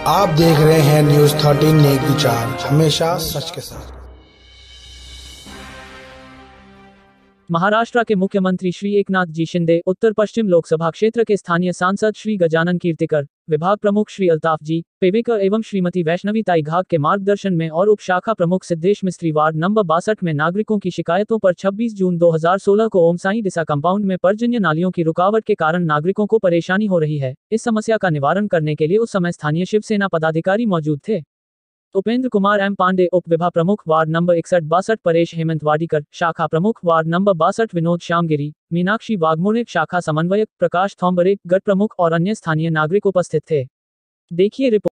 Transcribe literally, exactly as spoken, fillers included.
आप देख रहे हैं न्यूज थर्टीन नेक विचार, हमेशा सच के साथ। महाराष्ट्र के मुख्यमंत्री श्री एकनाथ जी शिंदे, उत्तर पश्चिम लोकसभा क्षेत्र के स्थानीय सांसद श्री गजानन कीर्तिकर, विभाग प्रमुख श्री अल्ताफ जी पेवेकर एवं श्रीमती वैष्णवी ताई घाग के मार्गदर्शन में और उप शाखा प्रमुख सिद्धेश मिस्त्री वार्ड नंबर बासठ में नागरिकों की शिकायतों पर छब्बीस जून दो हज़ार सोलह को ओमसाई डिसा कंपाउंड में पर्जन्य नालियों की रुकावट के कारण नागरिकों को परेशानी हो रही है। इस समस्या का निवारण करने के लिए उस समय स्थानीय शिवसेना पदाधिकारी मौजूद थे। उपेंद्र कुमार एम पांडे, उप विभाग प्रमुख वार्ड नंबर इकसठ बासठ परेश हेमंत वाडीकर, शाखा प्रमुख वार्ड नंबर बासठ विनोद श्यामगिरी, मीनाक्षी वाघमोड़े, शाखा समन्वयक प्रकाश थोम्बरे, गट प्रमुख और अन्य स्थानीय नागरिक उपस्थित थे। देखिए रिपोर्ट।